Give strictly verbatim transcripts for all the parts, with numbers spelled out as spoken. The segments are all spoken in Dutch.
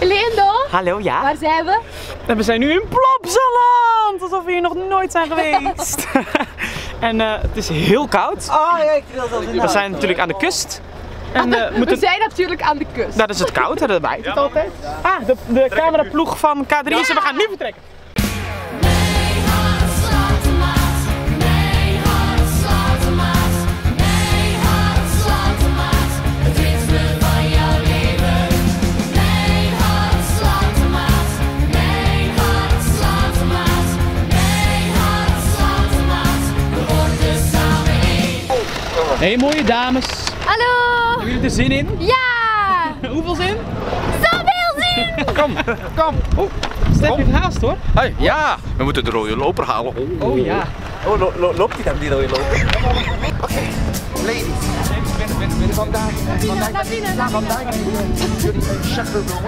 Leendo? Hallo, ja? Waar zijn we? En we zijn nu in Plopsaland, alsof we hier nog nooit zijn geweest. En uh, het is heel koud. Oh ja, ik wil dat. We zijn natuurlijk aan de kust. En, uh, We moeten... zijn natuurlijk aan de kust. Dat is het koud, hè, dat waait het altijd. Ah, de, de cameraploeg van K drie is er, we gaan nu vertrekken. Hey mooie dames. Hallo! Hebben jullie er zin in? Ja! Hoeveel zin? Zoveel zin! Kom, kom. Oh, Stef heeft haast hoor. Hey, ja, we moeten de rode loper halen. Oh, Oh ja. Oh, lo lo loopt hij dan die rode loper? Oké, ladies. Binnen, binnen, binnen. Vandaag, vandaag, Naar binnen, naar binnen. vandaag jullie een chaperone.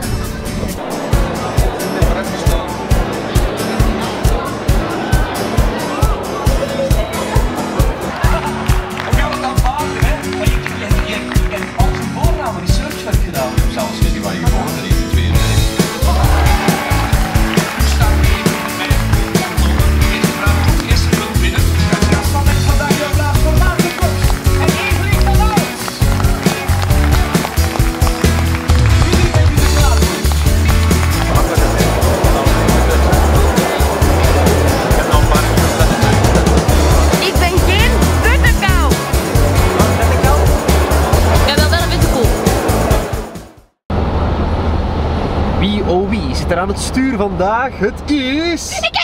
Wie oh wie zit er aan het stuur vandaag? Het is... Kijken!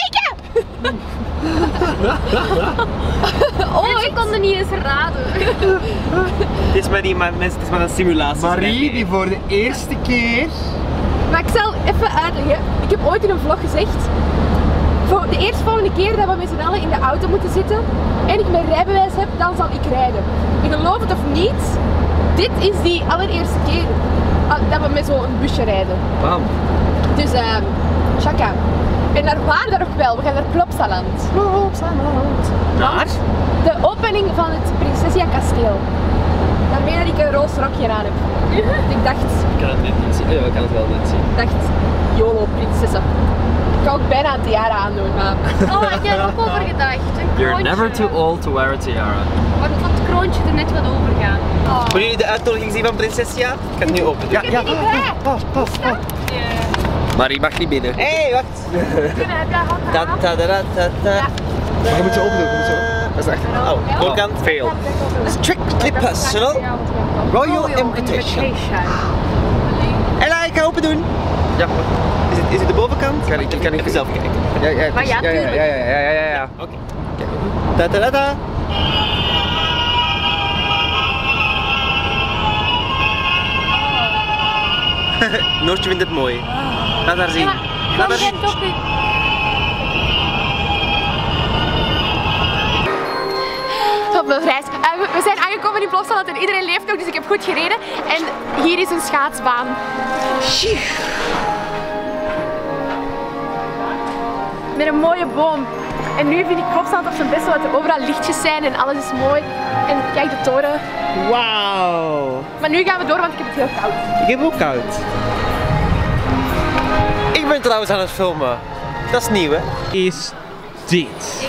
Oh, ik kon het niet eens raden. Het is maar, die, maar mensen, het is maar een simulatie. Marie die voor de eerste keer... Maar ik zal even uitleggen. Ik heb ooit in een vlog gezegd, voor de eerstvolgende keer dat we met z'n allen in de auto moeten zitten en ik mijn rijbewijs heb, dan zal ik rijden. En geloof het of niet, dit is die allereerste keer dat we met zo'n busje rijden. Bam. Dus uh, Chaka. En daar waren we nog wel, we gaan naar Plopsaland. Plopsaland. Naar? De opening van het Prinsessia Kasteel. Daarmee dat ik een roze rokje aan heb. Ik dacht, Ik kan het net niet zien. Ja, ik kan het wel net zien. dacht, YOLO prinsessen. Ik kan ook bijna een tiara aandoen, maar... Oh, ik heb er ook over gedacht. Een You're kroontje. never too old to wear a tiara. Wat van het kroontje er net wat over gaan. Oh. Willen jullie de uitnodiging zien van Prinsessia? Ik ga het nu open doen. Ik heb die niet bij! Oh, oh, oh. Marie mag niet binnen. Hé, hey, wacht. Kunnen heb jij Ta handen ta ta ta ta. Maar je moet je open doen, je moet je open. Dat is echt... Oh, voorkant. Fail. Strictly personal. Royal invitation. Ella, ik ga open doen. Ja. Is het, is het de bovenkant? Kan ik, kan ik Even zelf kijken. Ja, ja, Maar ja, ja, ja, tuurlijk. ja, ja, ja, ja, ja. Oké. Ta ta ta ta. Noortje vindt het mooi. Laat haar zien. Laat haar zien. Op mijn reis. Uh, we, we zijn aangekomen in Plopsaland en iedereen leeft nog, dus ik heb goed gereden. En hier is een schaatsbaan. Met een mooie boom. En nu vind ik Plopsaland op zijn best, omdat er overal lichtjes zijn en alles is mooi. En kijk de toren. Wauw. Maar nu gaan we door, want ik heb het heel koud. Ik heb ook koud. Ik ben trouwens aan het filmen. Dat is nieuw, hè? Is dit.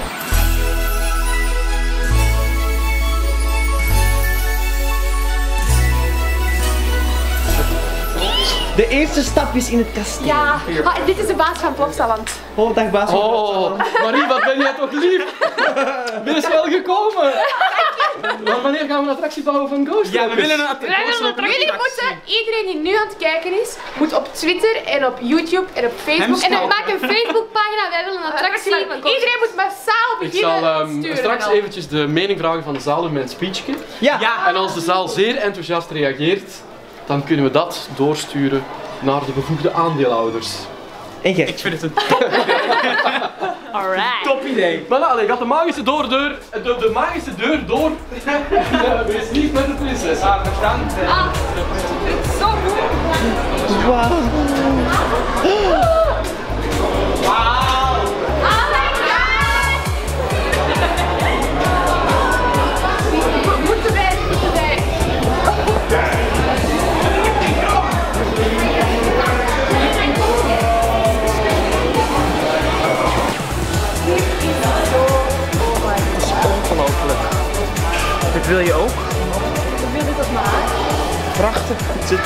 De eerste stapjes in het kasteel. Ja, ah, dit is de baas van Plopsaland. Oh, dag baas. Oh, Marie, wat ben jij toch lief? Ben je wel gekomen? Maar wanneer gaan we een attractie bouwen van Ghost Ja, we Rovers? willen een attractie. Jullie moeten, iedereen die nu aan het kijken is, moet op Twitter en op YouTube en op Facebook. En dan maak een Facebookpagina, wij willen een attractie. Iedereen moet massaal Ik beginnen zal um, sturen. straks en al. eventjes de mening vragen van de zaal in mijn speechje. Ja. En als de zaal zeer enthousiast reageert, dan kunnen we dat doorsturen naar de bevoegde aandeelhouders. En jij? Ik vind het een Alright. top idee. Voilà, allee, gaat de magische doordeur, de, de magische deur door. Wees niet met de prinses. Ah, zo goed. Wauw. Oh my god. Moeten wij, moeten wij.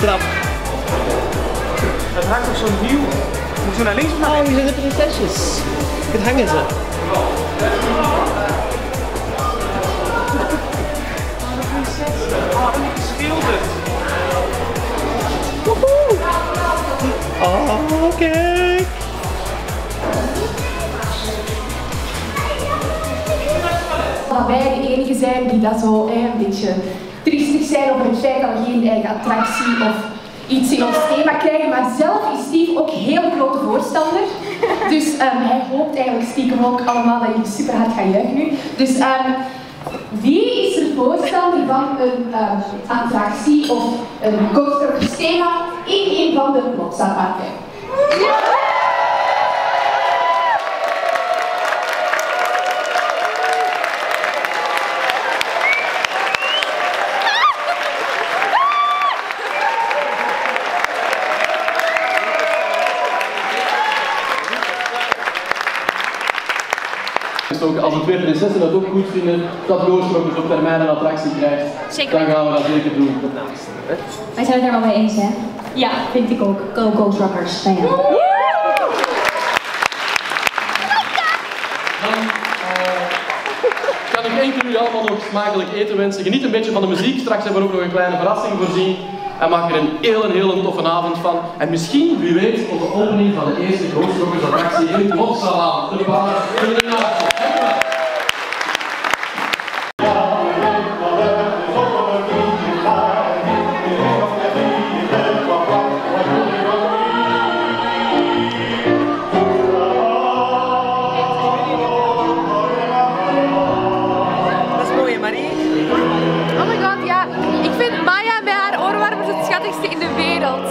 trap. Het hangt toch zo nieuw? Moeten we naar links of naar Oh, rechts? hier zijn de prinsesjes. Het hangen ze. Oh, en niet geschilderd. Oh, kijk. Dat wij de enige zijn die dat zo eh, een beetje triestig zijn over het feit dat we geen eigen attractie of iets in ons thema krijgen. Maar zelf is Steve ook heel grote voorstander. Dus um, hij hoopt eigenlijk stiekem ook allemaal dat jullie super hard gaan juichen nu. Dus um, wie is er voorstander van een um, attractie of een Ghostwalkers thema in een van de Plopsaparken? Als de twee prinsessen dat ook goed vinden, dat Ghostwalkers op termijn een attractie krijgt, Zeker. dan gaan we dat zeker doen. Wij zijn het er wel mee eens, hè? Ja, vind ik ook. Go Ghostwalkers. Nou ja. Dan uh, kan ik enkel jullie allemaal nog smakelijk eten wensen. Geniet een beetje van de muziek. Straks hebben we ook nog een kleine verrassing voorzien. En maak er een heel, een heel toffe avond van. En misschien, wie weet, op de opening van de eerste Ghostwalkers attractie in het Plopsalaan. De baan voor de naast. Oh my god, ja. Ik vind Maya met haar oorwarmers het schattigste in de wereld.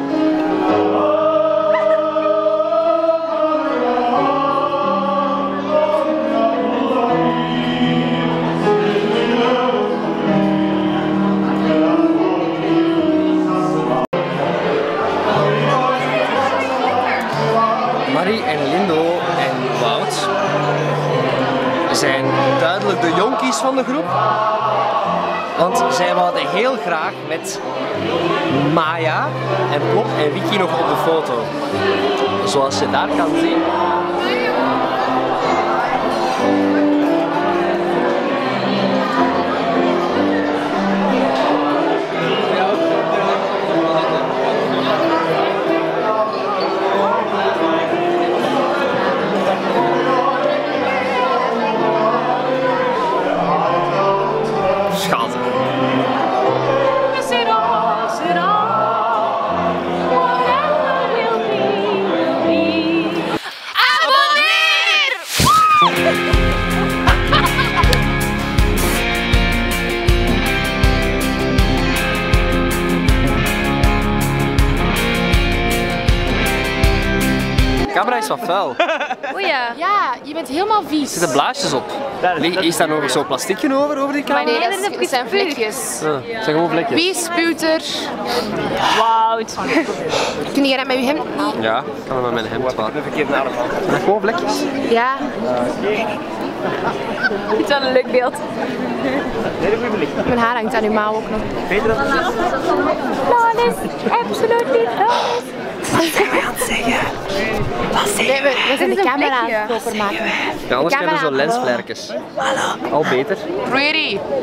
Marie en Lindo en Wout zijn duidelijk de jonkies van de groep. Want zij wilden heel graag met Maya en Plop en Vicky nog op de foto. Zoals je daar kan zien. Schat. De camera is wat vuil. Oei ja. Ja, je bent helemaal Er vies. zitten blaasjes op. Is daar nog zo'n plasticje over, over die camera? Nee, Nee, dat, dat is- is dat zijn vlekjes. Ah, het zijn gewoon vlekjes. Wie spuwt er? Wout. Kun je dat met je hemd niet? Ja, ik kan het met mijn hemd wel. Gewoon vlekjes. Ja. Dit is wel een leuk beeld. Mijn haar hangt aan uw mouw ook nog. Flawless, absoluut niet flawless. Nee, we, we zijn de Dit is een camera aan vlekje. het proper maken. Ja, anders De zijn er zo camera. lensvlerkjes. Al beter. Pretty.